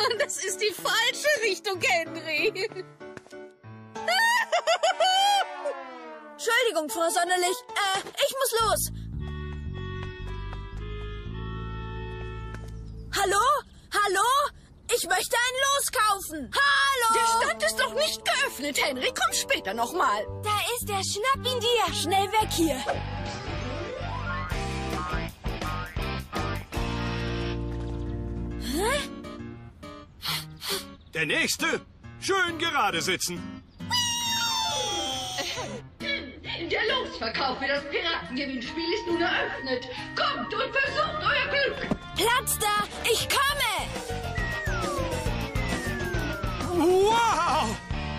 Das ist die falsche Richtung, Henry. Entschuldigung, Frau Sonderlich. Ich muss los. Hallo? Hallo? Ich möchte ein Los kaufen. Hallo? Der Stand ist doch nicht geöffnet, Henry. Komm später noch mal. Da ist er. Schnapp ihn dir. Schnell weg hier. Hä? Der Nächste. Schön gerade sitzen. Der Losverkauf für das Piratengewinnspiel ist nun eröffnet. Kommt und versucht euer Glück. Platz da. Ich komme. Wow!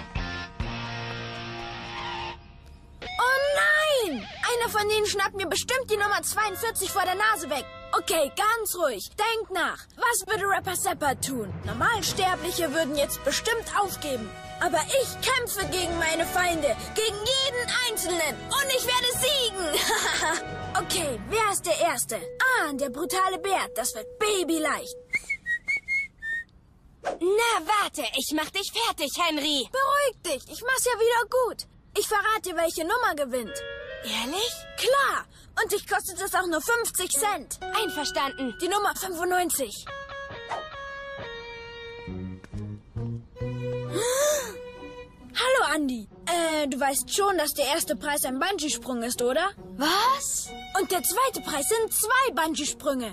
Oh nein! Einer von denen schnappt mir bestimmt die Nummer 42 vor der Nase weg. Okay, ganz ruhig. Denk nach. Was würde Rapper Sepper tun? Normalsterbliche würden jetzt bestimmt aufgeben. Aber ich kämpfe gegen meine Feinde. Gegen jeden Einzelnen. Und ich werde siegen. Okay, wer ist der Erste? Ah, der brutale Bär. Das wird babyleicht. Na, warte, ich mach dich fertig, Henry. Beruhig dich, ich mach's ja wieder gut. Ich verrate dir, welche Nummer gewinnt. Ehrlich? Klar, und dich kostet es auch nur 50 Cent. Einverstanden. Die Nummer 95. Hallo, Andi. Du weißt schon, dass der erste Preis ein Bungee-Sprung ist, oder? Was? Und der zweite Preis sind 2 Bungee-Sprünge.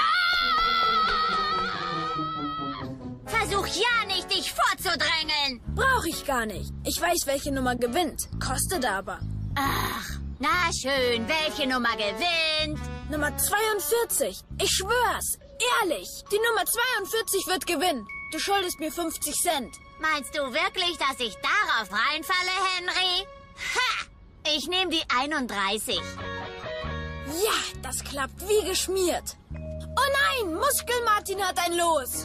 Versuch ja nicht, dich vorzudrängeln. Brauche ich gar nicht. Ich weiß, welche Nummer gewinnt. Kostet aber. Ach, na schön, welche Nummer gewinnt? Nummer 42. Ich schwör's. Ehrlich. Die Nummer 42 wird gewinnen. Du schuldest mir 50 Cent. Meinst du wirklich, dass ich darauf reinfalle, Henry? Ha! Ich nehme die 31. Ja, das klappt wie geschmiert. Oh nein, Muskel-Martin hat ein Los.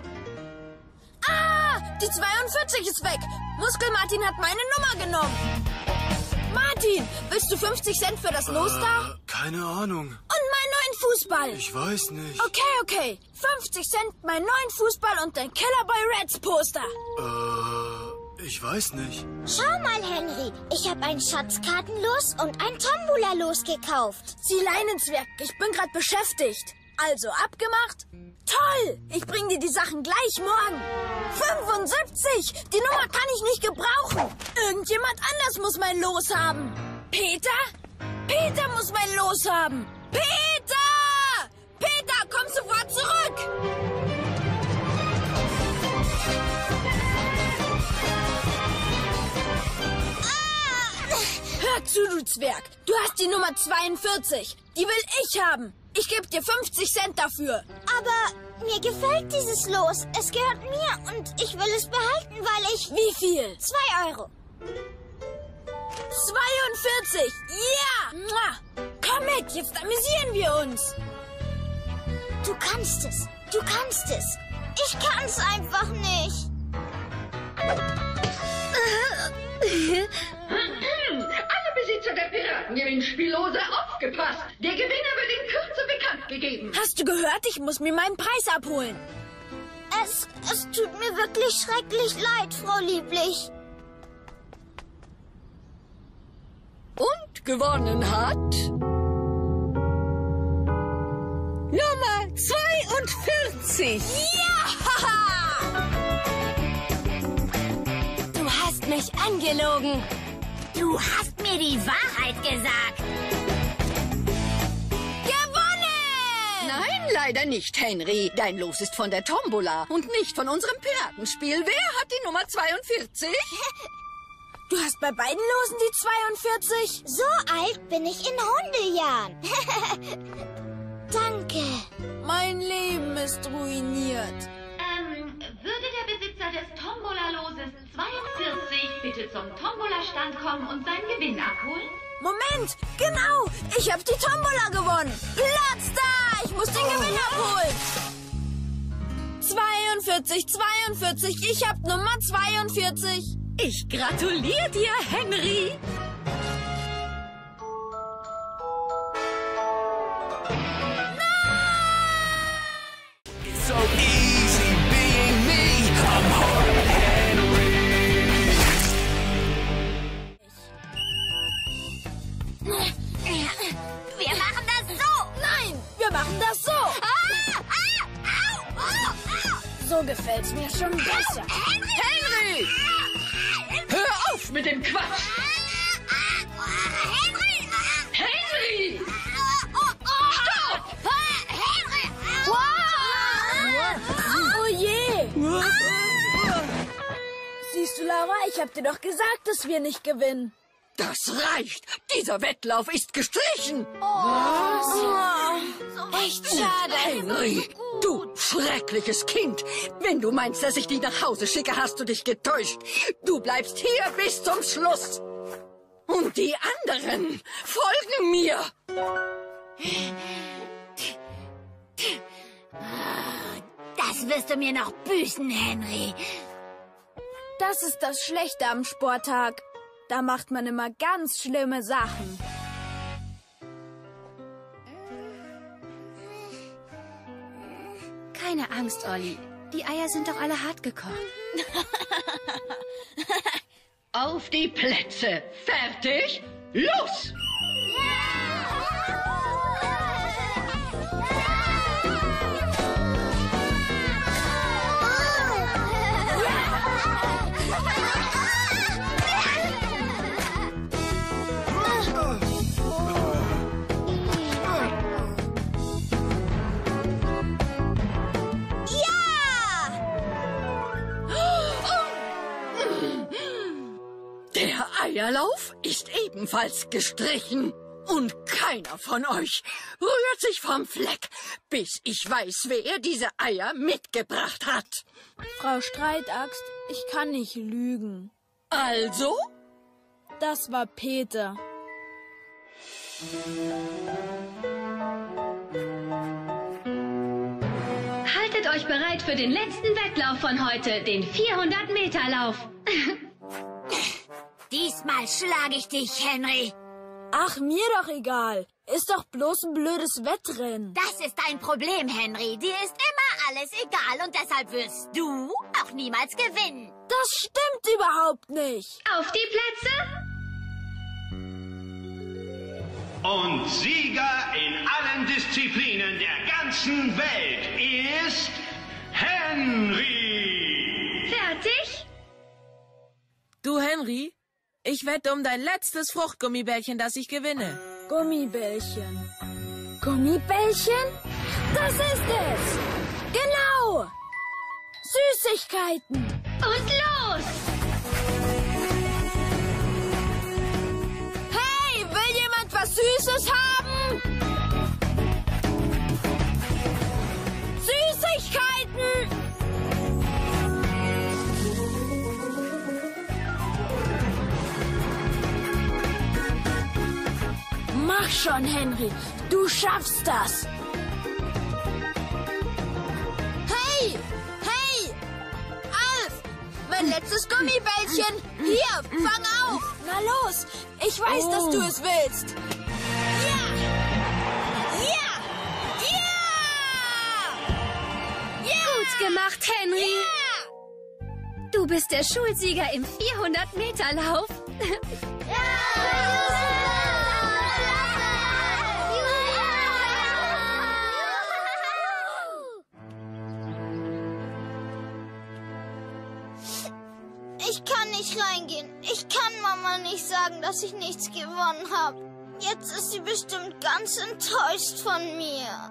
Ah, die 42 ist weg. Muskel-Martin hat meine Nummer genommen. Martin, willst du 50 Cent für das Los da? Keine Ahnung. Und meinen neuen Fußball. Ich weiß nicht. Okay. 50 Cent, meinen neuen Fußball und dein Killer Boy Reds Poster. Ich weiß nicht. Schau mal, Henry. Ich habe ein Schatzkartenlos und ein Tombola-Los gekauft. Sie Leinenzwerg, ich bin gerade beschäftigt. Also, abgemacht? Toll! Ich bring dir die Sachen gleich morgen. 75! Die Nummer kann ich nicht gebrauchen. Irgendjemand anders muss mein Los haben. Peter? Peter muss mein Los haben. Peter! Peter, komm sofort zurück! Hör zu, du Zwerg. Du hast die Nummer 42. Die will ich haben. Ich gebe dir 50 Cent dafür. Aber mir gefällt dieses Los. Es gehört mir und ich will es behalten, weil ich... Wie viel? 2 Euro. 42. Ja! Mua. Komm mit, jetzt amüsieren wir uns. Du kannst es. Du kannst es. Ich kann es einfach nicht. Alle Besitzer der Piratengewinnspiellose aufgepasst. Der Gewinner wird in Kürze bekannt gegeben. Hast du gehört? Ich muss mir meinen Preis abholen. Es tut mir wirklich schrecklich leid, Frau Lieblich. Und gewonnen hat Nummer 42. Ja! Du hast mich angelogen. Du hast mir die Wahrheit gesagt. Gewonnen! Nein, leider nicht, Henry. Dein Los ist von der Tombola und nicht von unserem Piratenspiel. Wer hat die Nummer 42? Du hast bei beiden Losen die 42? So alt bin ich in Hundejahren. Danke. Mein Leben ist ruiniert. Würde der Besitzer des Tombola-Loses 42 bitte zum Tombola-Stand kommen und seinen Gewinn abholen? Moment, genau. Ich habe die Tombola gewonnen. Platz da! Ich muss den Gewinn abholen. 42, 42. Ich habe Nummer 42. Ich gratuliere dir, Henry. It's so easy being me. Komm, hol Henry. Wir machen das so. Nein, wir machen das so. So gefällt's mir schon besser. Henry! Hör auf mit dem Quatsch! Henry! Stopp! Oh je! Siehst du, Laura, ich hab dir doch gesagt, dass wir nicht gewinnen. Das reicht! Dieser Wettlauf ist gestrichen! Echt schade. Henry, du schreckliches Kind! Wenn du meinst, dass ich dich nach Hause schicke, hast du dich getäuscht. Du bleibst hier bis zum Schluss. Und die anderen folgen mir. Das wirst du mir noch büßen, Henry. Das ist das Schlechte am Sporttag. Da macht man immer ganz schlimme Sachen. Keine Angst, Olli. Die Eier sind doch alle hart gekocht. Auf die Plätze. Fertig? Los! Der Eierlauf ist ebenfalls gestrichen. Und keiner von euch rührt sich vom Fleck, bis ich weiß, wer diese Eier mitgebracht hat. Frau Streitaxt, ich kann nicht lügen. Also? Das war Peter. Haltet euch bereit für den letzten Wettlauf von heute, den 400-Meter-Lauf. Diesmal schlage ich dich, Henry. Ach, mir doch egal. Ist doch bloß ein blödes Wettrennen. Das ist dein Problem, Henry. Dir ist immer alles egal und deshalb wirst du auch niemals gewinnen. Das stimmt überhaupt nicht. Auf die Plätze. Und Sieger in allen Disziplinen der ganzen Welt ist Henry. Fertig? Du, Henry, ich wette um dein letztes Fruchtgummibällchen, dass ich gewinne. Gummibällchen. Gummibällchen? Das ist es! Genau! Süßigkeiten! Und los! Hey, will jemand was Süßes haben? Süßigkeiten! Mach schon, Henry. Du schaffst das. Hey! Hey! Alf! Mein letztes Gummibällchen. Hier, fang auf. Na los. Ich weiß, dass du es willst. Ja! Ja! Ja! Ja! Gut gemacht, Henry. Ja! Du bist der Schulsieger im 400-Meter-Lauf. Ich kann nicht reingehen. Ich kann Mama nicht sagen, dass ich nichts gewonnen habe. Jetzt ist sie bestimmt ganz enttäuscht von mir.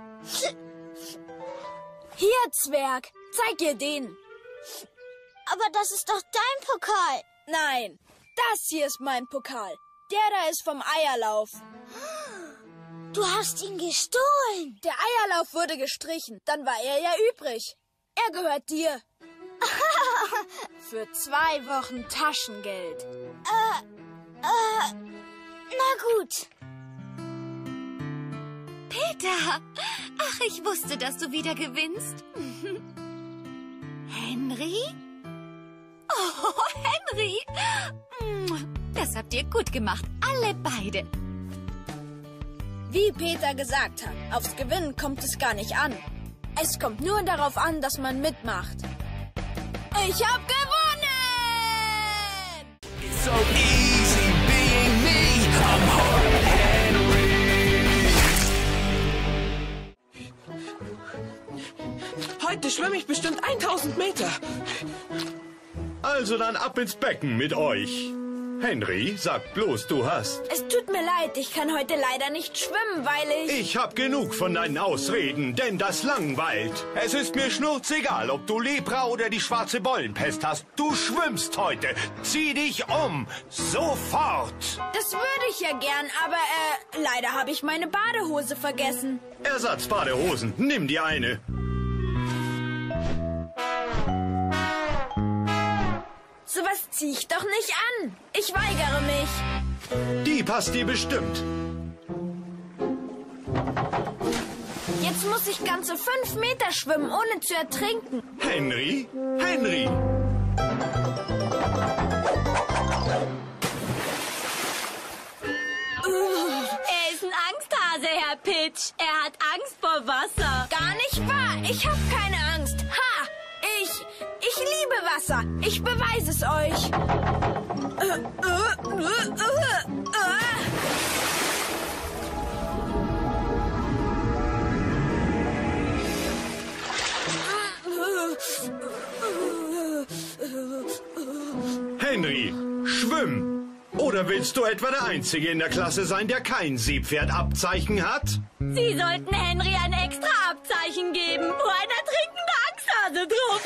Hier, Zwerg. Zeig ihr den. Aber das ist doch dein Pokal. Nein, das hier ist mein Pokal. Der da ist vom Eierlauf. Du hast ihn gestohlen. Der Eierlauf wurde gestrichen. Dann war er ja übrig. Er gehört dir. Für 2 Wochen Taschengeld. Na gut. Peter! Ach, ich wusste, dass du wieder gewinnst. Henry? Oh, Henry! Das habt ihr gut gemacht, alle beide. Wie Peter gesagt hat, aufs Gewinnen kommt es gar nicht an. Es kommt nur darauf an, dass man mitmacht. Ich hab gewonnen! It's so easy being me. I'm Hornet Henry. Heute schwimme ich bestimmt 1000 Meter. Also dann ab ins Becken mit euch. Henry, sag bloß, du hast. Es tut mir leid, ich kann heute leider nicht schwimmen, weil ich... Ich hab genug von deinen Ausreden, denn das langweilt. Es ist mir schnurzegal, ob du Lepra oder die schwarze Bollenpest hast. Du schwimmst heute. Zieh dich um. Sofort. Das würde ich ja gern, aber leider habe ich meine Badehose vergessen. Ersatzbadehosen. Nimm dir eine. Sowas zieh ich doch nicht an. Ich weigere mich. Die passt dir bestimmt. Jetzt muss ich ganze 5 Meter schwimmen, ohne zu ertrinken. Henry? Henry! Er ist ein Angsthase, Herr Pitch. Er hat Angst vor Wasser. Gar nicht wahr. Ich habe keine Angst. Ha! Ich liebe Wasser. Ich beweise es euch. Henry, schwimm! Oder willst du etwa der Einzige in der Klasse sein, der kein Seepferdabzeichen hat? Sie sollten Henry ein extra Abzeichen geben, wo ein ertrinkender Angsthase drauf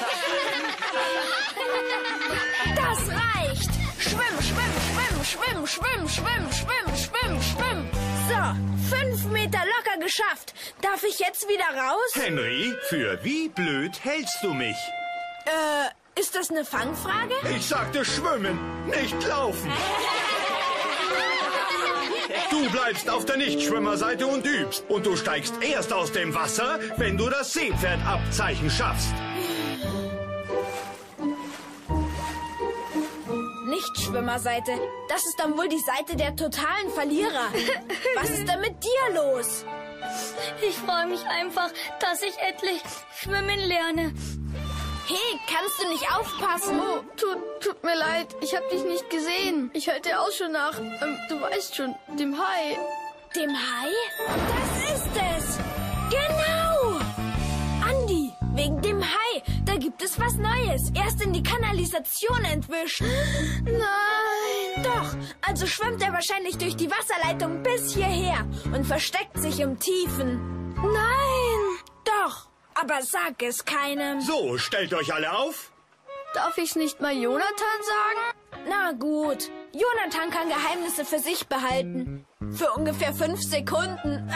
ist. Das reicht. Schwimm, schwimm, schwimm, schwimm, schwimm, schwimm, schwimm, schwimm, schwimm. So, 5 Meter locker geschafft. Darf ich jetzt wieder raus? Henry, für wie blöd hältst du mich? Ist das eine Fangfrage? Ich sagte schwimmen, nicht laufen. Du bleibst auf der Nichtschwimmerseite und übst. Und du steigst erst aus dem Wasser, wenn du das Seepferdabzeichen schaffst. Nichtschwimmerseite. Das ist dann wohl die Seite der totalen Verlierer. Was ist denn mit dir los? Ich freue mich einfach, dass ich endlich schwimmen lerne. Hey, kannst du nicht aufpassen? Oh, tut mir leid. Ich habe dich nicht gesehen. Ich hörte auch schon nach, du weißt schon, dem Hai. Dem Hai? Das ist es. Genau. Andi, wegen dem Hai. Da gibt es was Neues. Er ist in die Kanalisation entwischt. Nein. Doch, also schwimmt er wahrscheinlich durch die Wasserleitung bis hierher und versteckt sich im Tiefen. Nein. Doch. Aber sag es keinem. So, stellt euch alle auf. Darf ich's nicht mal Jonathan sagen? Na gut. Jonathan kann Geheimnisse für sich behalten. Für ungefähr 5 Sekunden.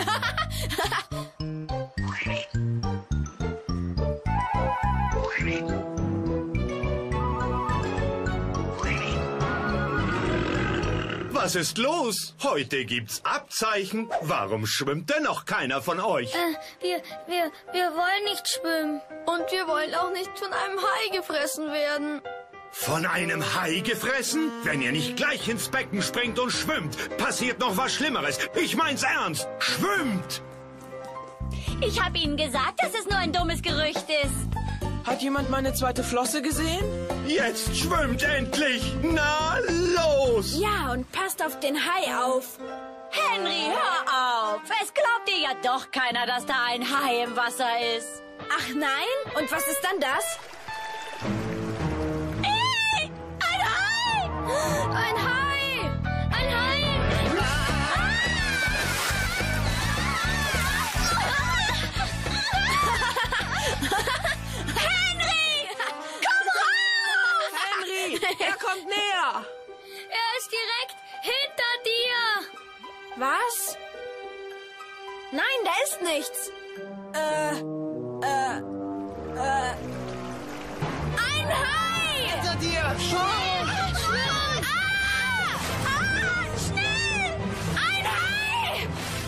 Was ist los? Heute gibt's Abzeichen. Warum schwimmt denn noch keiner von euch? Wir wollen nicht schwimmen. Und wir wollen auch nicht von einem Hai gefressen werden. Von einem Hai gefressen? Wenn ihr nicht gleich ins Becken springt und schwimmt, passiert noch was Schlimmeres. Ich mein's ernst. Schwimmt! Ich habe Ihnen gesagt, dass es nur ein dummes Gerücht ist. Hat jemand meine zweite Flosse gesehen? Jetzt schwimmt endlich! Na, los! Ja, und passt auf den Hai auf. Henry, hör auf! Es glaubt dir ja doch keiner, dass da ein Hai im Wasser ist. Ach nein? Und was ist dann das? Ey! Ein Hai! Ein Hai! Ein Hai! Er kommt näher! Er ist direkt hinter dir! Was? Nein, da ist nichts. Ein Hai! Hinter dir! Schnell! Schnell! Ein Hai!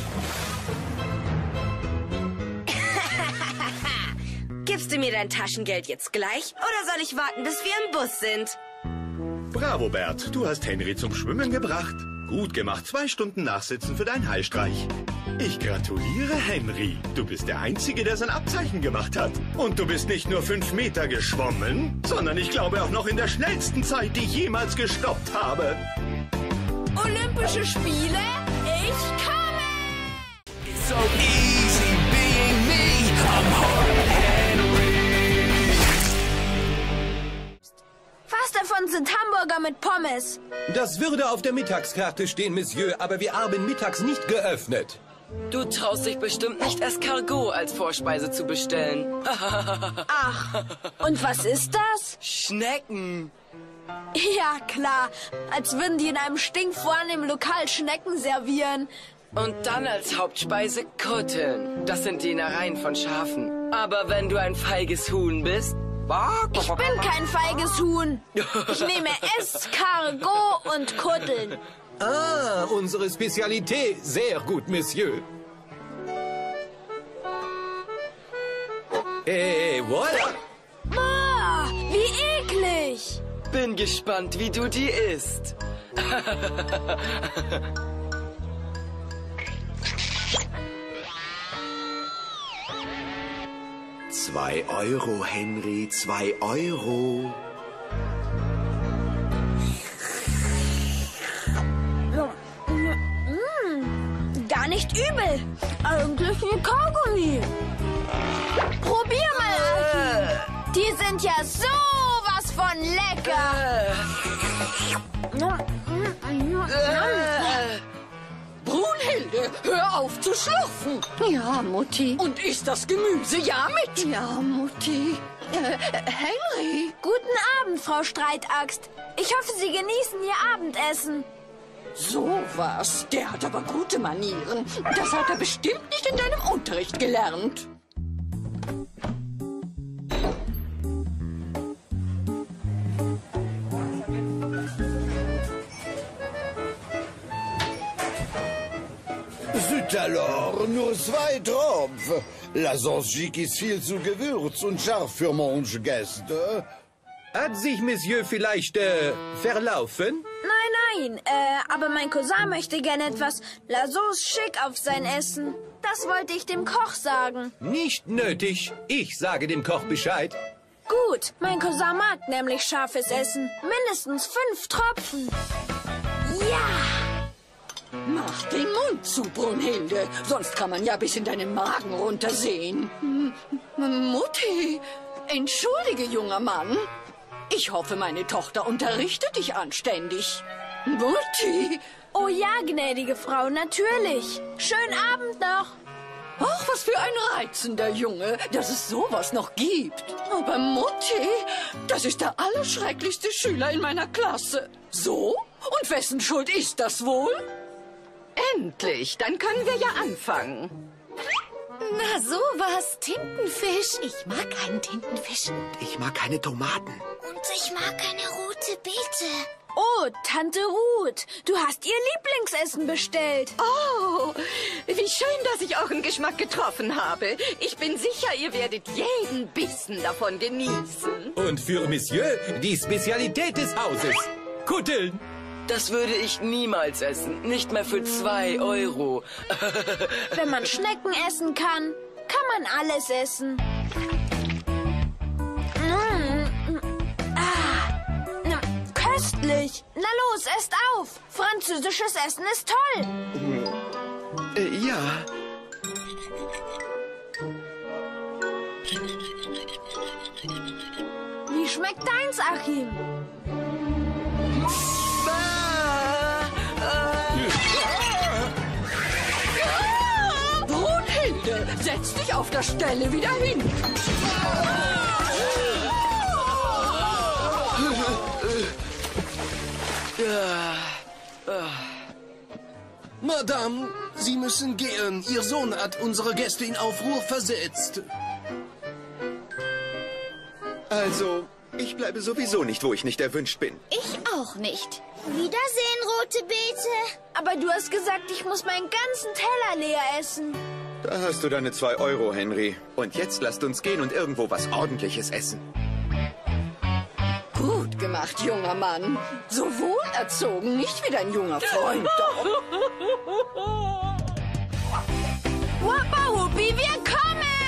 Gibst du mir dein Taschengeld jetzt gleich? Oder soll ich warten, bis wir im Bus sind? Bravo, Bert. Du hast Henry zum Schwimmen gebracht. Gut gemacht. 2 Stunden Nachsitzen für deinen Heilstreich. Ich gratuliere, Henry. Du bist der Einzige, der sein Abzeichen gemacht hat. Und du bist nicht nur 5 Meter geschwommen, sondern ich glaube auch noch in der schnellsten Zeit, die ich jemals gestoppt habe. Olympische Spiele, ich komme! It's so easy being me. I'm Horton Henry. Was davon sind Hamburger mit Pommes? Das würde auf der Mittagskarte stehen, Monsieur, aber wir haben mittags nicht geöffnet. Du traust dich bestimmt nicht, Escargot als Vorspeise zu bestellen. Ach, und was ist das? Schnecken. Ja, klar. Als würden die in einem stinkvornehmen Lokal Schnecken servieren. Und dann als Hauptspeise Kutteln. Das sind die Innereien von Schafen. Aber wenn du ein feiges Huhn bist... Ich bin kein feiges Huhn. Ich nehme Escargot und Kutteln. Ah, unsere Spezialität. Sehr gut, Monsieur. Voilà. Boah, wie eklig. Bin gespannt, wie du die isst. 2 Euro, Henry, 2 Euro. Gar nicht übel. Eigentlich ein Kaugummi. Probier mal, Achim. Die sind ja sowas von lecker. Brunhilde, hör auf zu schlürfen. Ja, Mutti. Und isst das Gemüse ja mit. Ja, Mutti. Henry. Guten Abend, Frau Streitaxt. Ich hoffe, Sie genießen Ihr Abendessen. So was. Der hat aber gute Manieren. Das hat er bestimmt nicht in deinem Unterricht gelernt. Zut alors, nur 2 Tropfen. La sauce Gic ist viel zu gewürzt und scharf für manche Gäste. Hat sich Monsieur vielleicht verlaufen? Nein, aber mein Cousin möchte gerne etwas La Sauce Chic auf sein Essen. Das wollte ich dem Koch sagen. Nicht nötig. Ich sage dem Koch Bescheid. Gut, mein Cousin mag nämlich scharfes Essen. Mindestens 5 Tropfen. Ja! Mach den Mund zu, Brunhilde. Sonst kann man ja bis in deinen Magen runtersehen. Mutti, entschuldige, junger Mann. Ich hoffe, meine Tochter unterrichtet dich anständig. Mutti! Oh ja, gnädige Frau, natürlich. Schönen Abend noch. Ach, was für ein reizender Junge, dass es sowas noch gibt. Aber Mutti, das ist der allerschrecklichste Schüler in meiner Klasse. So? Und wessen Schuld ist das wohl? Endlich, dann können wir ja anfangen. Na sowas, Tintenfisch. Ich mag keinen Tintenfisch. Ich mag keine Tomaten. Und ich mag eine rote Beete. Oh, Tante Ruth, du hast ihr Lieblingsessen bestellt. Oh, wie schön, dass ich euren Geschmack getroffen habe. Ich bin sicher, ihr werdet jeden Bissen davon genießen. Und für Monsieur die Spezialität des Hauses. Kutteln. Das würde ich niemals essen. Nicht mehr für 2 Euro. Wenn man Schnecken essen kann, kann man alles essen. Köstlich. Na los, esst auf. Französisches Essen ist toll. Ja. Wie schmeckt deins, Achim? Brunhilde, setz dich auf der Stelle wieder hin. Madame, Sie müssen gehen. Ihr Sohn hat unsere Gäste in Aufruhr versetzt. Also, ich bleibe sowieso nicht, wo ich nicht erwünscht bin. Ich auch nicht. Wiedersehen, rote Beete. Aber du hast gesagt, ich muss meinen ganzen Teller leer essen. Da hast du deine 2 Euro, Henry. Und jetzt lasst uns gehen und irgendwo was Ordentliches essen. Gut gemacht, junger Mann. So wohlerzogen, nicht wie dein junger Freund doch. Wappa Wuppi, wir kommen!